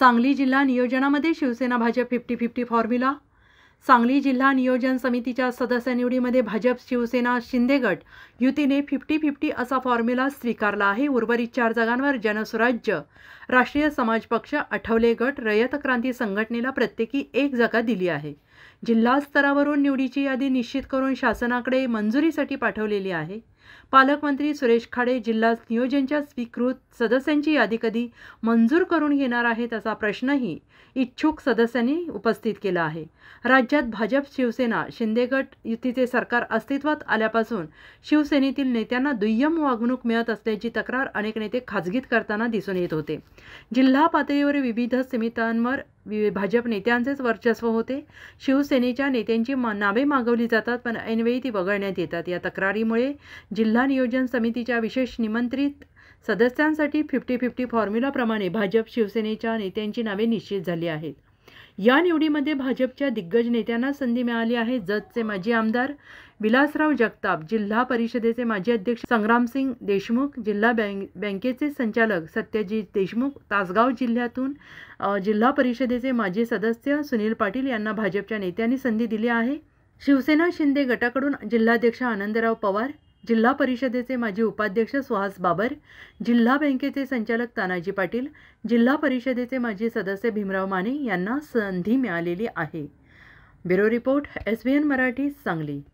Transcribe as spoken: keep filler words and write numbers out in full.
सांगली जिल्हा नियोजनामध्ये Shivsena Bhajap fifty fifty formula. Sangli जिल्हा नियोजन समितीच्या सदस्य निवडीमध्ये भाजप शिवसेना शिंदे गट युतीने फिफ्टी फिफ्टी असा फॉर्म्युला स्वीकारला आहे। उर्वरित चार जागांवर जनसुराज्य, राष्ट्रीय समाज पक्ष, आठवले गट, रयत क्रांती संघटनेला प्रत्येकी एक जागा दिली आहे। जिल्हा स्तरावरून निवडीची यादी निश्चित करून शासनाकडे मंजुरीसाठी पाठवलेली आहे। पालकमंत्री सुरेश खाडे जिल्हा नियोजनच्या स्वीकृत सदस्यांची यादी कधी मंजूर करून घेणार आहेत असा प्रश्नही इच्छुक सदस्यांनी उपस्थित केला आहे। राज्यात भाजप शिवसेना शिंदे गट युतीचे सरकार अस्तित्वात आल्यापासून शिवसेनेतील नेत्यांना दुय्यम वागणूक मिळत असल्याची तक्रार अनेक नेते खाजगीत करताना दिसून येत होते। जिल्हा पातळीवर विविध समित्यांवर भाजप नेत्यांचेच वर्चस्व होते। शिवसेनेच्या नेत्यांची नावे मागवली जातात पण ऐनवेळी ती वगळण्यात येतात। या तक्रारीमुळे जिल्हा नियोजन समितीच्या विशेष निमंत्रित सदस्यांसाठी फिफ्टी फिफ्टी फॉर्म्युलाप्रमाणे भाजप शिवसेनेच्या नेत्यांची नावे निश्चित झाली आहेत। या निवडीमध्ये भाजपच्या दिग्गज नेत्यांना संधी मिळाली आहे। जतचे माजी आमदार विलासराव जगताप, जिल्हा परिषदेचे माजी अध्यक्ष संग्रामसिंग देशमुख, जिल्हा बँक बँकेचे संचालक सत्यजित देशमुख, तासगाव जिल्ह्यातून जिल्हा परिषदेचे माजी सदस्य सुनील पाटील यांना भाजपच्या नेत्यांनी संधी दिली आहे। शिवसेना शिंदे गटाकडून जिल्हाध्यक्ष आनंदराव पवार, जिल्हा परिषदेचे माजी उपाध्यक्ष सुहास बाबर, जिल्हा बँकेचे संचालक तानाजी पाटील, जिल्हा परिषदेचे माजी सदस्य भीमराव माने यांना संधी मिळालेली आहे। Bureau report, S V N Marathi, Sangli.